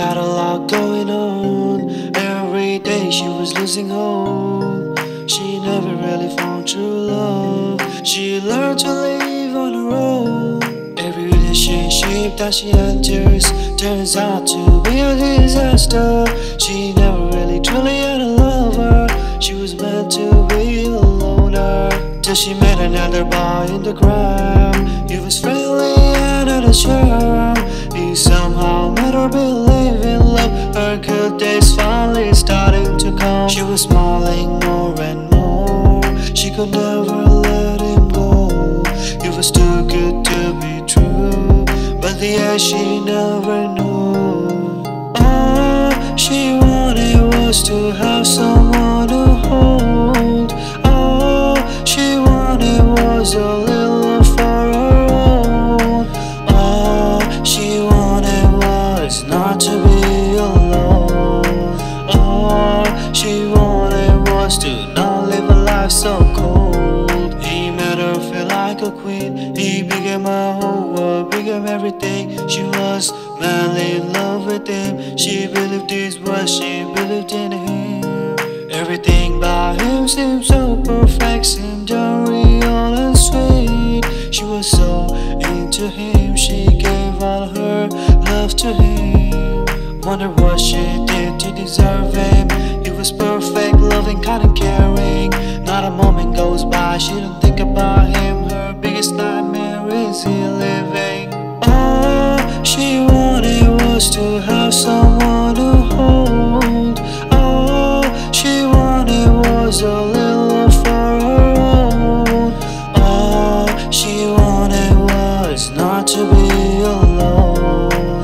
had a lot going on. Every day she was losing hope. She never really found true love. She learned to live on her own. Every relationship that she enters turns out to be a disaster. She never really truly had a lover. She was meant to be a loner, till she met another boy in the crowd. He was friendly and had a charm. He somehow made her believe in love. Her good days finally starting to come. She was smiling more and more. She could never let him go. He was too good to be true, but the end she never knew. All she wanted was to have someone to hold. All she wanted was a little love for her own. All she wanted was not to be alone. All she wanted was to not live a life so cold. He made her feel like a queen. He became her whole world, became everything. She was madly in love with him. She believed his words, she believed in him. Everything about him seemed so perfect, seemed unreal and sweet. She was so into him, she gave all her love to him. Wonder what she did to deserve him. He was perfect, loving, kind and caring. Not a moment goes by, she don't think about him. Her biggest nightmare is he living. All she wanted was to have someone to hold. All she wanted was a little love for her own. All she wanted was not to be alone.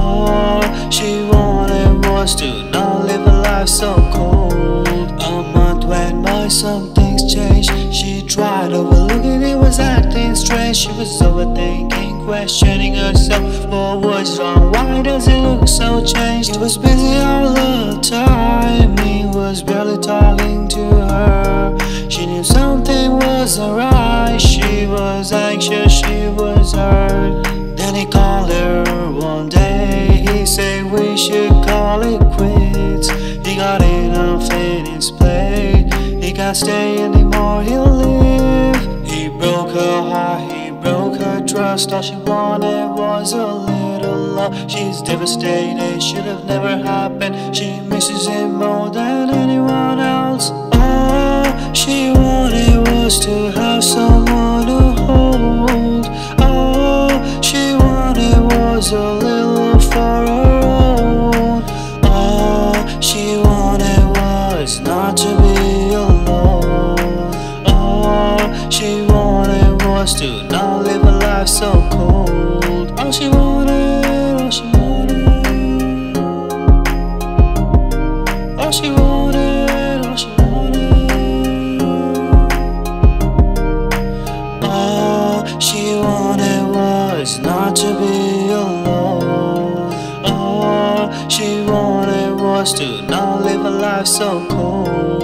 All she wanted was to not live a life so cold. A month went by, some things changed. She tried overlooking, it was acting strange. She was overthinking, questioning herself. What was wrong? Why does it look so changed? He was busy all the time. He was barely talking to her. She knew something wasn't right. She was anxious, she was hurt. Then he called her one day. He said we should call it quits. He got enough in his plate. He can't stay anymore, he'll leave. He broke her heart, he broke her trust. All she wanted was a little love. She's devastated, should have never happened. She misses him more than anyone else. All she wanted was to have someone to hold. All she wanted was a little love for her own. All she wanted was not to be alone. All she wanted was to not live a life so cold. All she wanted, all she wanted, all she wanted, all she wanted. All she wanted was not to be alone. All she wanted was to not live a life so cold.